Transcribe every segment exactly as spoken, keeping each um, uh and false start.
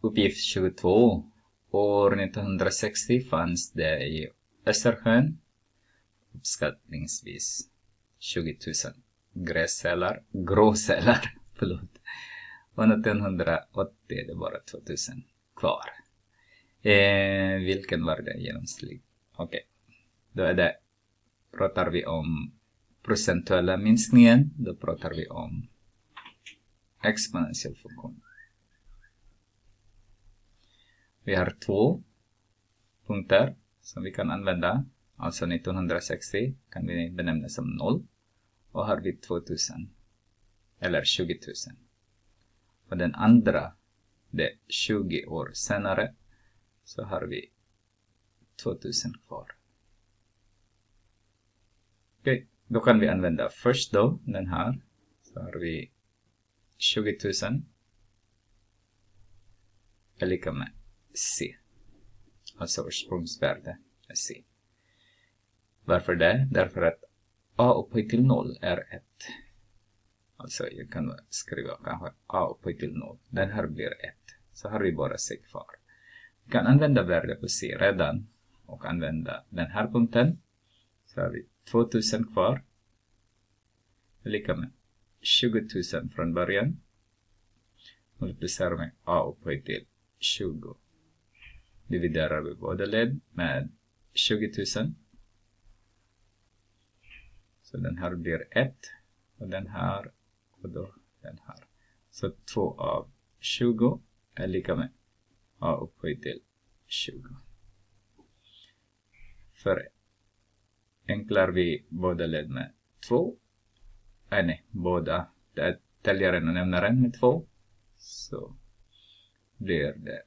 Uppgift tjugotvå. År nittonhundrasextio fanns det i Östersjön uppskattningsvis tjugo tusen grässälar, gråsälar, förlåt. Och nittonhundraåttio är det bara två tusen kvar. Eh, vilken var det genomsnittligt? Okej, okay. Då är det, pratar vi om procentuella minskningen, då pratar vi om exponentiell funktion. Vi har två punkter som vi kan använda. Alltså nittonhundrasextio kan vi benämna som noll. Och har vi tvåtusen eller tjugo tusen. Och den andra, det är tjugo år senare, så har vi tvåtusen kvar. Okej, okay. Då kan vi använda först då den här. Så har vi tjugo tusen är lika med C. Alltså ursprungsvärde är C. Varför det? Därför att A upphöjt till noll är ett. Alltså jag kan skriva kanske A upphöjt till noll. Den här blir ett. Så har vi bara C kvar. Vi kan använda värde på C redan. Och använda den här punkten. Så har vi tvåtusen kvar. Lika med tjugo tusen från början. Multiplicerar med A upphöjt till tjugo. Dividerar vi båda led med tjugo tusen. Så den här blir ett. Och den här. Och då den här. Så två av tjugo är lika med A upphöjt till tjugo. För enklar vi båda led med två. Nej, nej, båda. Det är täljaren och nämnaren med två. Så blir det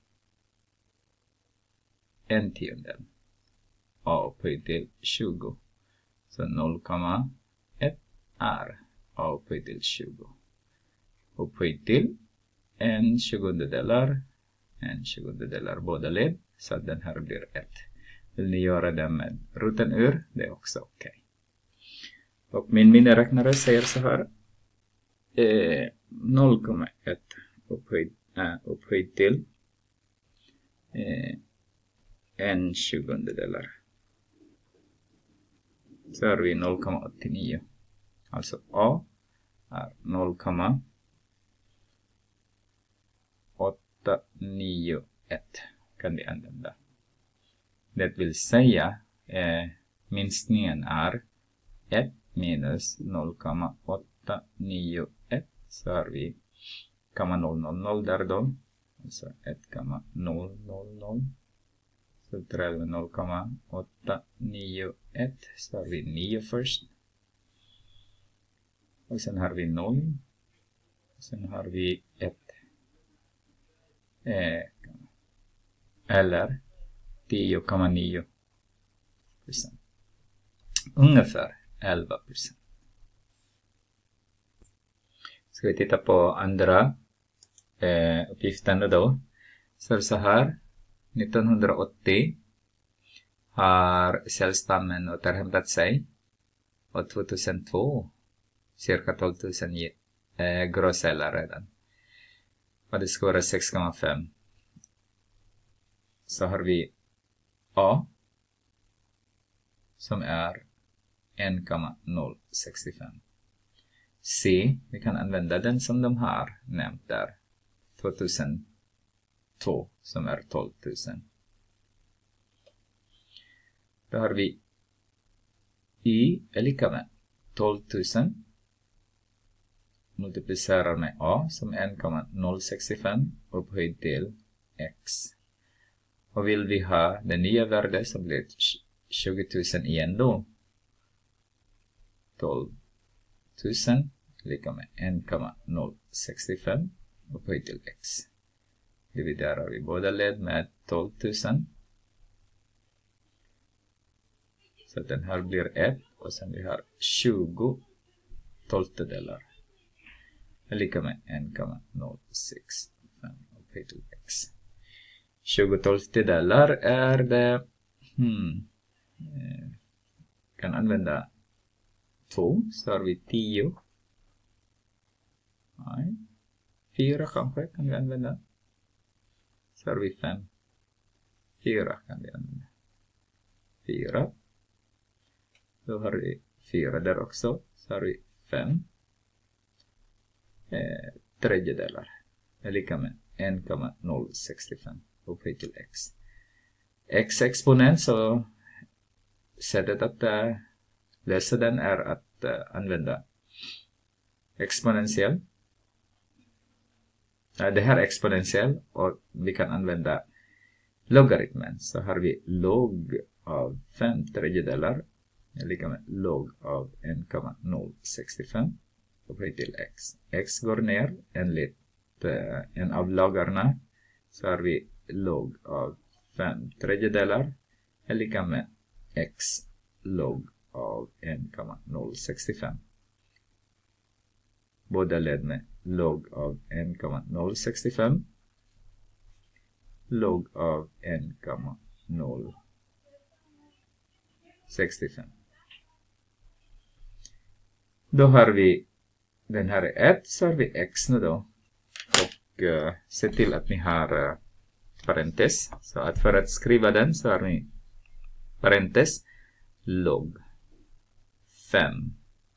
en tiondel. A upphöjt till tjugo. Så noll komma ett är A upphöjt till tjugo. Upphöjt till en tjugondedelar. En tjugondedelar båda led. Så att den här blir ett. Vill ni göra det med roten ur? Det är också okej. Okay. Och min miniräknare säger så här. Eh, noll komma ett upphöjt, äh, upphöjt till eh, en tjugondedelar. Så har vi noll komma åttionio. Alltså A är noll komma åtta nio ett kan vi använda. Det vill säga eh, minskningen är ett minus noll komma åtta nio ett. Så har vi komma noll noll noll där då. Alltså ett komma noll noll noll. Så drar vi noll komma åtta nio ett. Så har vi nio först. Och sen har vi noll. Sen har vi ett. Eh, eller tio komma nio procent. Ungefär elva procent. Ska vi titta på andra eh, uppgiften då. Så så här. nittonhundraåttio har cellstammen återhämtat sig. Och tvåtusentvå cirka tolv tusen eh, gråceller redan. Och det ska vara sex komma fem. Så har vi A som är en komma noll sex fem. C, vi kan använda den som de har nämnt där. tvåtusentvå som är tolv tusen. Då har vi Y är lika med tolv tusen. Multiplicerar med A som en komma noll sex fem upphöjt till X. Och vill vi ha det nya värdet så blir tjugo tusen igen då. tolv tusen lika med en komma noll sex fem upphöjt till X. Dividerar vi båda led med tolv tusen. Så att den här blir ett. Och sen vi har tjugo tolftedelar. Lika med en komma noll sex fem upphöjt till X. tjugo tolftedelar är det. Hmm, eh, kan använda två. Så har vi tio. Nej. fyra kanske kan vi använda. Så har vi fem. fyra kan vi använda. fyra. Då har vi fyra där också. Så har vi fem. Eh, tredjedelar är lika med en komma noll sex fem upphöjt till x. X exponent, så sättet att äh, läsa den är att äh, använda exponentiell. Äh, det här är exponentiell och vi kan använda logaritmen. Så har vi log av fem tredjedelar är lika med log av en komma noll sex fem upphöjt till x. X går ner enligt uh, en av lagarna. Så har vi log av fem tredjedelar är lika med x log av en komma noll sex fem. Båda led med log av en komma noll sex fem. Log av en komma noll sex fem. Då har vi den här är ett, så har vi x nu då. Och uh, se till att ni har uh, parentes. Så att för att skriva den så har ni parentes log fem.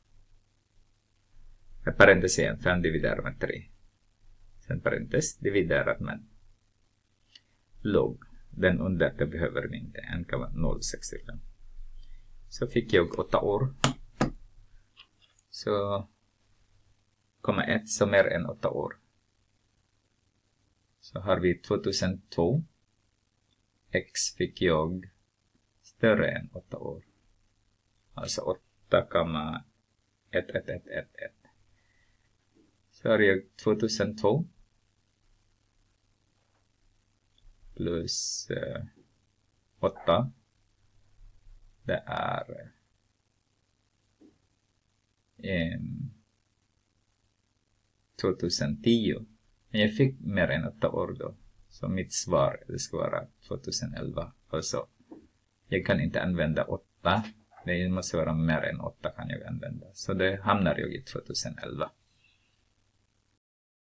Parentes igen, fem dividerat med tre. Sen parentes dividerat med log. Den under det behöver vi inte, en komma noll sex fem. Så fick jag åtta år. Så komma ett som är än åtta år. Så har vi tvåtusentvå. X fick jag större än åtta år. Alltså åtta komma ett ett ett ett ett. Så har jag tvåtusentvå. Plus eh, åtta. Det är eh, tvåtusentio. Men jag fick mer än åtta år då. Så mitt svar det ska vara tvåtusenelva. Alltså, jag kan inte använda åtta. Det måste vara mer än åtta kan jag använda. Så det hamnar jag i tvåtusenelva.